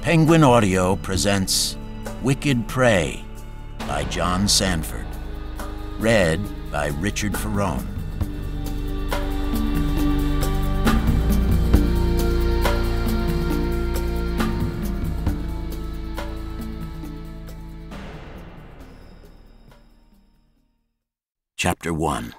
Penguin Audio presents Wicked Prey by John Sandford. Read by Richard Ferrone. Chapter 1.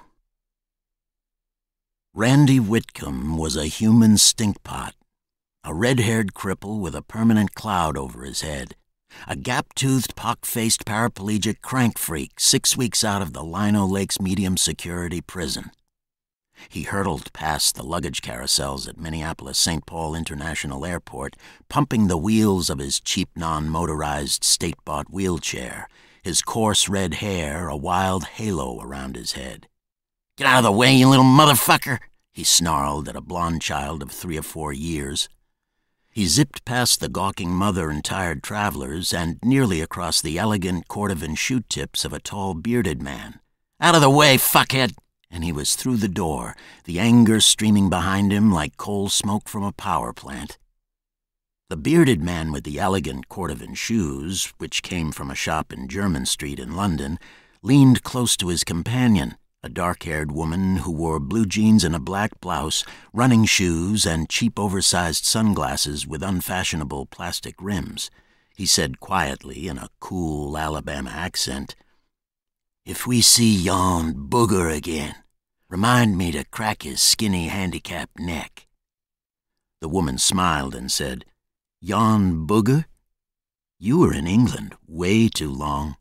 Randy Whitcomb was a human stinkpot, a red-haired cripple with a permanent cloud over his head, a gap-toothed, pock-faced paraplegic crank freak 6 weeks out of the Lino Lakes medium-security prison. He hurtled past the luggage carousels at Minneapolis-St. Paul International Airport, pumping the wheels of his cheap non-motorized state-bought wheelchair, his coarse red hair a wild halo around his head. "Get out of the way, you little motherfucker!" he snarled at a blonde child of 3 or 4 years. He zipped past the gawking mother and tired travelers and nearly across the elegant Cordovan shoe tips of a tall bearded man. "Out of the way, fuckhead!" And he was through the door, the anger streaming behind him like coal smoke from a power plant. The bearded man with the elegant Cordovan shoes, which came from a shop in Jermyn Street in London, leaned close to his companion, a dark-haired woman who wore blue jeans and a black blouse, running shoes, and cheap oversized sunglasses with unfashionable plastic rims. He said quietly in a cool Alabama accent, "If we see yon booger again, remind me to crack his skinny handicapped neck." The woman smiled and said, "Yon booger? You were in England way too long."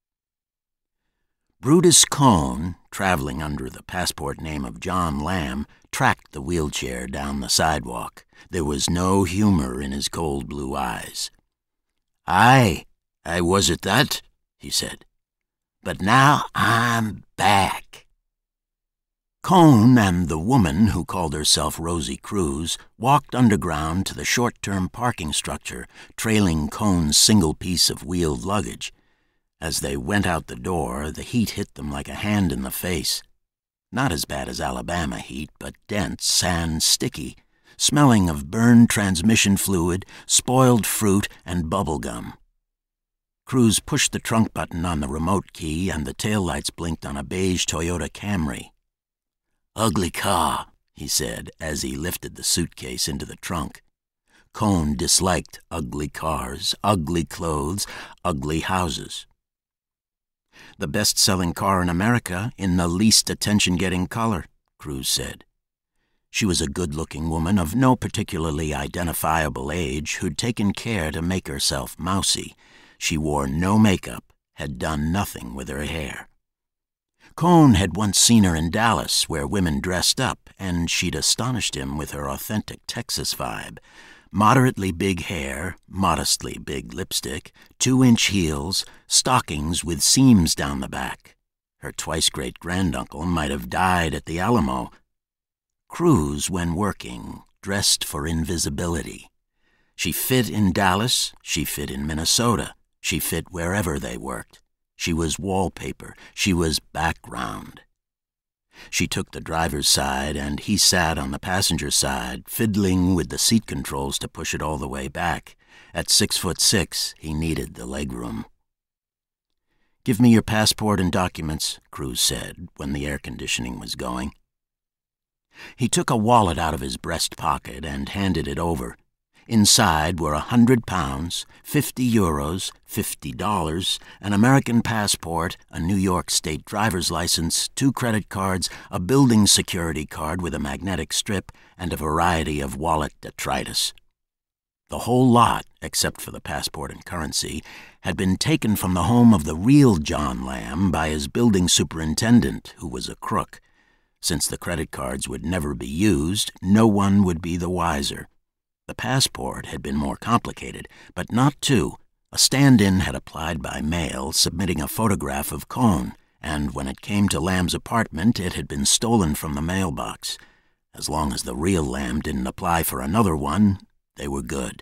Brutus Cone, traveling under the passport name of John Lamb, tracked the wheelchair down the sidewalk. There was no humor in his cold blue eyes. I was at that," he said. "But now I'm back." Cone and the woman, who called herself Rosie Cruz, walked underground to the short-term parking structure, trailing Cone's single piece of wheeled luggage. As they went out the door, the heat hit them like a hand in the face. Not as bad as Alabama heat, but dense and sticky, smelling of burned transmission fluid, spoiled fruit, and bubble gum. Cruz pushed the trunk button on the remote key, and the taillights blinked on a beige Toyota Camry. "Ugly car," he said as he lifted the suitcase into the trunk. Cone disliked ugly cars, ugly clothes, ugly houses. "The best-selling car in America in the least attention-getting color," Cruz said. She was a good-looking woman of no particularly identifiable age who'd taken care to make herself mousy. She wore no makeup, had done nothing with her hair. Cone had once seen her in Dallas, where women dressed up, and she'd astonished him with her authentic Texas vibe. Moderately big hair, modestly big lipstick, 2-inch heels, stockings with seams down the back. Her twice-great-granduncle might have died at the Alamo. Cruz, when working, dressed for invisibility. She fit in Dallas, she fit in Minnesota, she fit wherever they worked. She was wallpaper, she was background. She took the driver's side, and he sat on the passenger side, fiddling with the seat controls to push it all the way back. At 6'6", he needed the legroom. "Give me your passport and documents," Cruz said, when the air conditioning was going. He took a wallet out of his breast pocket and handed it over. Inside were £100, €50, $50, an American passport, a New York State driver's license, 2 credit cards, a building security card with a magnetic strip, and a variety of wallet detritus. The whole lot, except for the passport and currency, had been taken from the home of the real John Lamb by his building superintendent, who was a crook. Since the credit cards would never be used, no one would be the wiser. The passport had been more complicated, but not too. A stand-in had applied by mail, submitting a photograph of Cone, and when it came to Lamb's apartment, it had been stolen from the mailbox. As long as the real Lamb didn't apply for another one, they were good.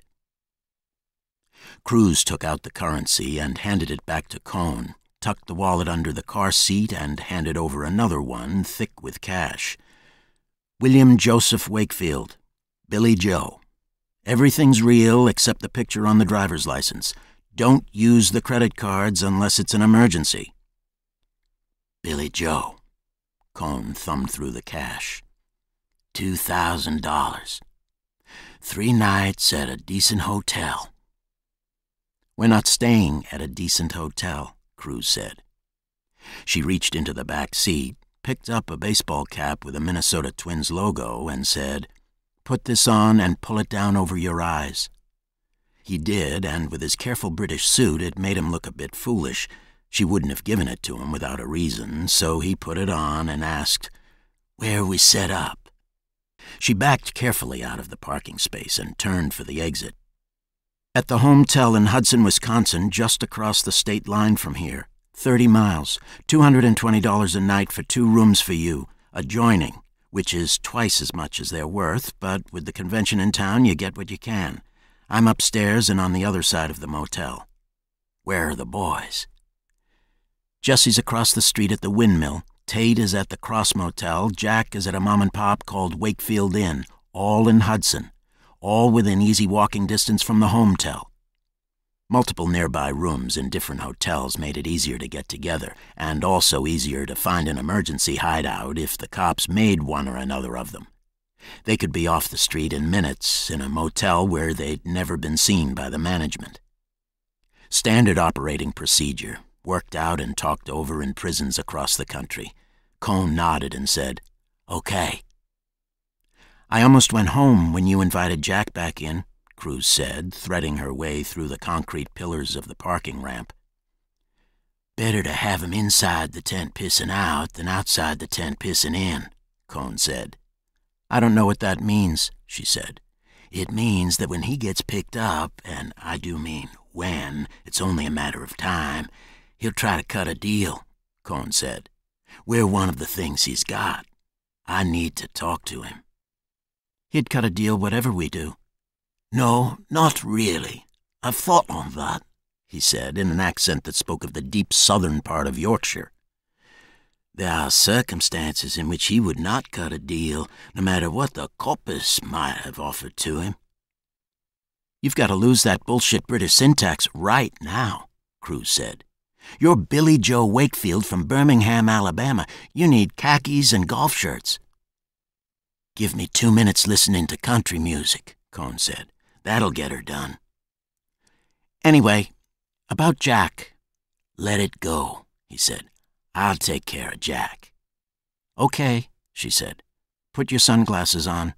Cruz took out the currency and handed it back to Cone, tucked the wallet under the car seat, and handed over another one, thick with cash. "William Joseph Wakefield, Billy Joe. Everything's real except the picture on the driver's license. Don't use the credit cards unless it's an emergency." "Billy Joe." Cone thumbed through the cash. $2,000. 3 nights at a decent hotel. "We're not staying at a decent hotel," Cruz said. She reached into the back seat, picked up a baseball cap with a Minnesota Twins logo, and said, "Put this on and pull it down over your eyes." He did, and with his careful British suit, it made him look a bit foolish. She wouldn't have given it to him without a reason, so he put it on and asked, "Where are we set up?" She backed carefully out of the parking space and turned for the exit. "At the hotel in Hudson, Wisconsin, just across the state line from here. 30 miles, $220 a night for 2 rooms for you, adjoining, which is twice as much as they're worth, but with the convention in town, you get what you can. I'm upstairs and on the other side of the motel." "Where are the boys?" "Jesse's across the street at the Windmill. Tate is at the Cross Motel. Jack is at a mom-and-pop called Wakefield Inn, all in Hudson, all within easy walking distance from the hometel." Multiple nearby rooms in different hotels made it easier to get together, and also easier to find an emergency hideout if the cops made one or another of them. They could be off the street in minutes in a motel where they'd never been seen by the management. Standard operating procedure, worked out and talked over in prisons across the country. Cone nodded and said, "Okay." "I almost went home when you invited Jack back in," Cruz said, threading her way through the concrete pillars of the parking ramp. "Better to have him inside the tent pissing out than outside the tent pissing in," Cone said. "I don't know what that means," she said. "It means that when he gets picked up, and I do mean when, it's only a matter of time, he'll try to cut a deal," Cone said. "We're one of the things he's got. I need to talk to him." "He'd cut a deal whatever we do." "No, not really. I've thought on that," he said in an accent that spoke of the deep southern part of Yorkshire. "There are circumstances in which he would not cut a deal, no matter what the coppers might have offered to him." "You've got to lose that bullshit British syntax right now," Cruz said. "You're Billy Joe Wakefield from Birmingham, Alabama. You need khakis and golf shirts." "Give me 2 minutes listening to country music," Cone said. "That'll get her done." "Anyway, about Jack." "Let it go," he said. "I'll take care of Jack." "Okay," she said. "Put your sunglasses on."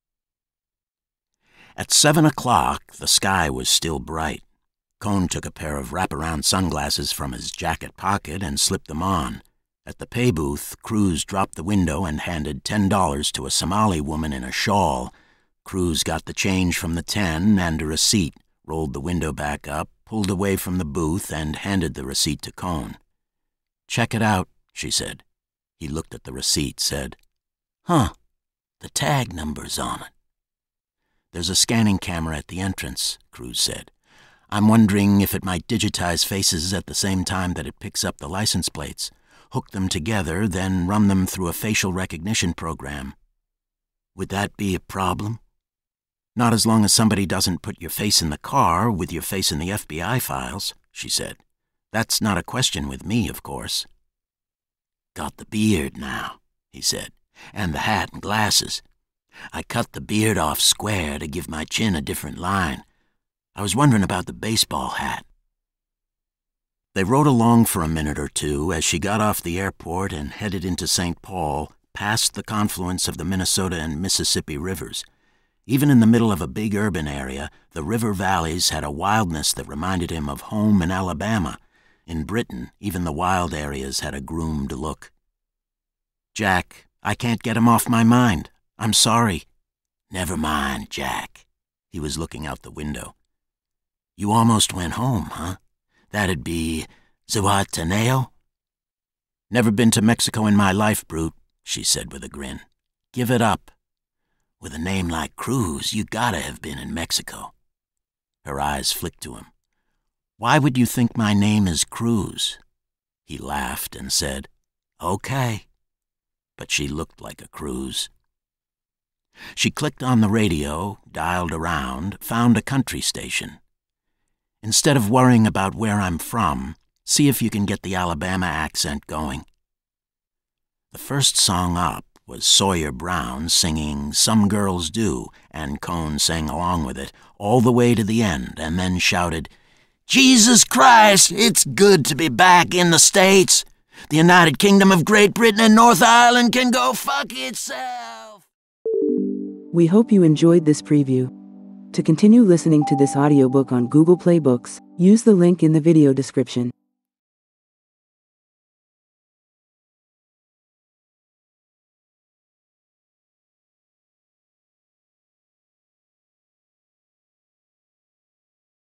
At 7 o'clock, the sky was still bright. Cone took a pair of wraparound sunglasses from his jacket pocket and slipped them on. At the pay booth, Cruz dropped the window and handed $10 to a Somali woman in a shawl. Cruz got the change from the 10 and a receipt, rolled the window back up, pulled away from the booth, and handed the receipt to Cone. "Check it out," she said. He looked at the receipt, said, "Huh, the tag number's on it." "There's a scanning camera at the entrance," Cruz said. "I'm wondering if it might digitize faces at the same time that it picks up the license plates, hook them together, then run them through a facial recognition program." "Would that be a problem?" "Not as long as somebody doesn't put your face in the car with your face in the FBI files," she said. "That's not a question with me, of course." "Got the beard now," he said, "and the hat and glasses. I cut the beard off square to give my chin a different line. I was wondering about the baseball hat." They rode along for a minute or two as she got off the airport and headed into St. Paul, past the confluence of the Minnesota and Mississippi rivers. Even in the middle of a big urban area, the river valleys had a wildness that reminded him of home in Alabama. In Britain, even the wild areas had a groomed look. "Jack, I can't get him off my mind. I'm sorry." "Never mind, Jack." He was looking out the window. "You almost went home, huh? That'd be Zihuatanejo?" "Never been to Mexico in my life, brute," she said with a grin. "Give it up." "With a name like Cruz, you gotta have been in Mexico." Her eyes flicked to him. "Why would you think my name is Cruz?" He laughed and said, "Okay." But she looked like a Cruz. She clicked on the radio, dialed around, found a country station. Instead of worrying about where I'm from, see if you can get the Alabama accent going. The first song up was Sawyer Brown singing Some Girls Do, and Cone sang along with it all the way to the end and then shouted, "Jesus Christ, it's good to be back in the States. The United Kingdom of Great Britain and North Ireland can go fuck itself." We hope you enjoyed this preview. To continue listening to this audiobook on Google Play Books, use the link in the video description.